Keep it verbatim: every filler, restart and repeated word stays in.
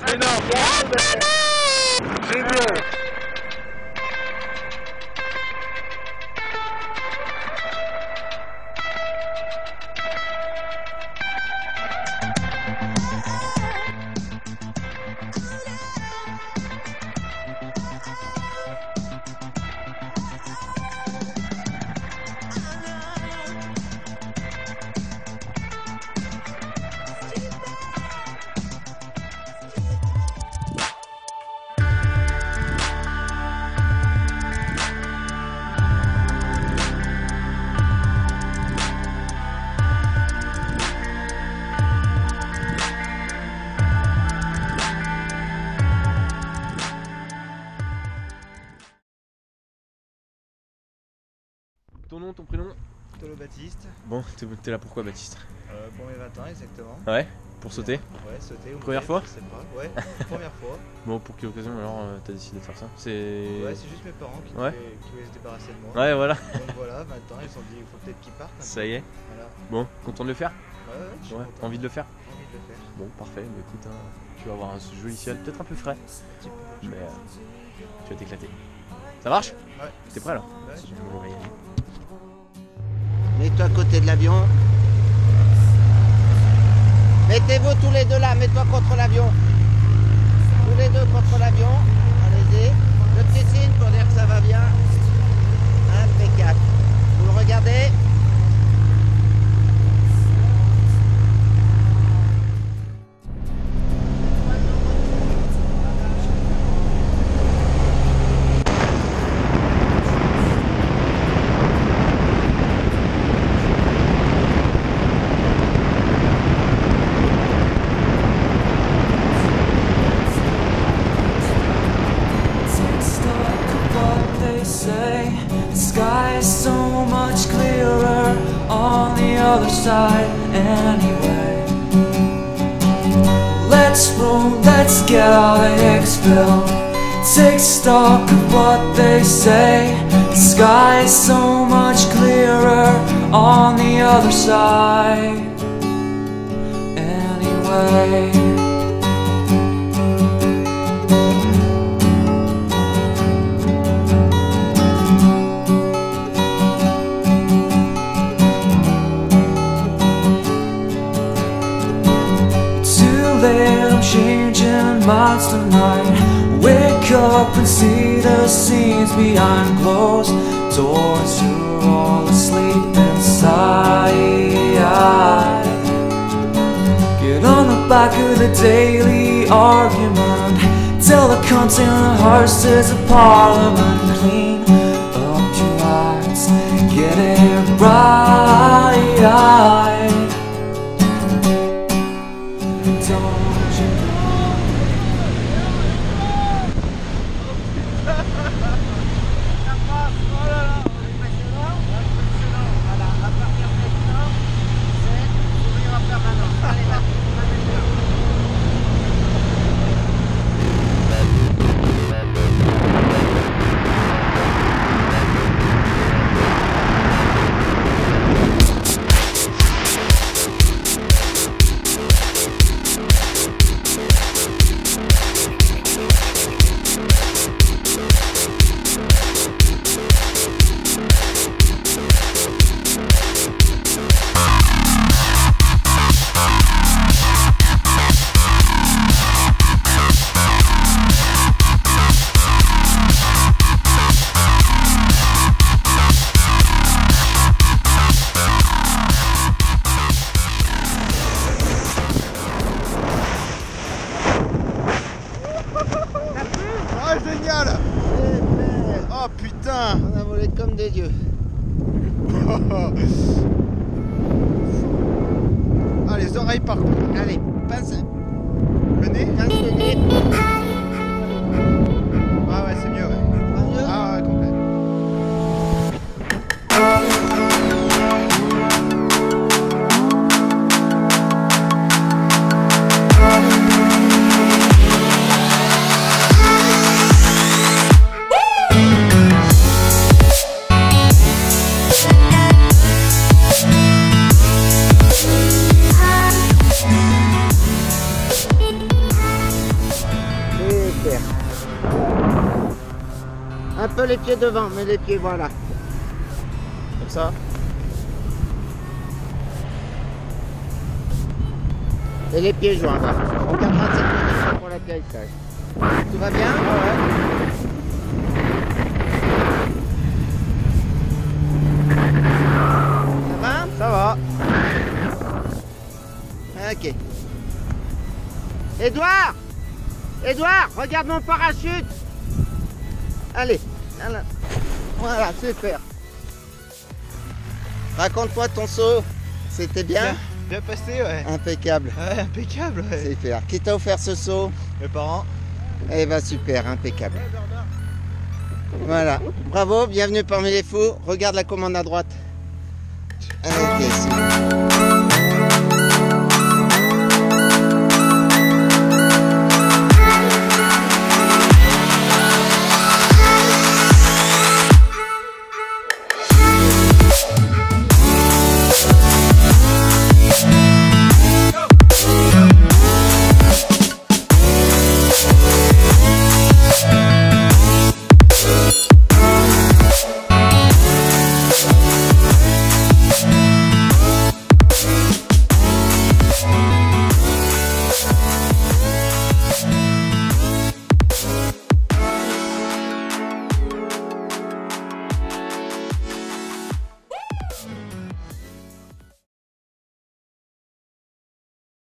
Mais non. Génial. Ton nom, ton prénom? Tolo Baptiste. Bon, t'es là pourquoi Baptiste? Euh, pour mes vingt ans exactement. Ouais, pour sauter? Ouais, sauter. Ou Première monter, fois? Je sais pas, ouais, première fois. Bon, pour quelle occasion alors euh, t'as décidé de faire ça? C'est... Ouais, c'est juste mes parents qui, ouais. voulaient, qui voulaient se débarrasser de moi. Ouais, voilà. Donc voilà, vingt ans, ils se sont dit il faut peut-être qu'ils partent. Ça y est. Voilà. Bon, content de le faire? Ouais, ouais, je suis ouais. content. Envie de le faire? Envie de le faire. Bon, parfait, bah écoute, hein, tu vas avoir un joli ciel, peut-être un peu frais, mais euh, tu vas t'éclater. Ça marche? Ouais. T'es prêt là? Ouais, je suis On va y aller. Mets-toi à côté de l'avion. Mettez-vous tous les deux là, mets-toi contre l'avion. Tous les deux contre l'avion. Allez-y. Le petit signe pour dire que ça va bien. Impeccable. Vous le regardez. So much clearer on the other side anyway. Let's roll, let's get out of Hicksville. Take stock of what they say. The sky is so much clearer on the other side anyway. I'm changing minds tonight. Wake up and see the scenes behind closed doors. You're all asleep inside. Get on the back of the daily argument. Tell the cunts in the horses of parliament. Clean up your lights, get it right. Oh putain! On a volé comme des dieux. Ah, les oreilles par contre. Allez, passe. Le nez? Passe le nez. Ah ouais, c'est mieux, ouais. Pas mieux? Ah ouais, complet. Un peu les pieds devant, mais les pieds, voilà. Comme ça. Et les pieds joints, voilà. On gardera cette position pour l'atterrissage. Tout va bien? Ouais. Ça va? Ça va. Ok. Edouard! Edouard, regarde mon parachute! Allez, voilà, voilà, super. Raconte-moi ton saut. C'était bien? Bien, bien passé, ouais. Impeccable. Ouais, impeccable, ouais. Super. Qui t'a offert ce saut? Mes parents. Eh ben super, impeccable. Voilà. Bravo, bienvenue parmi les fous. Regarde la commande à droite. Ok, super.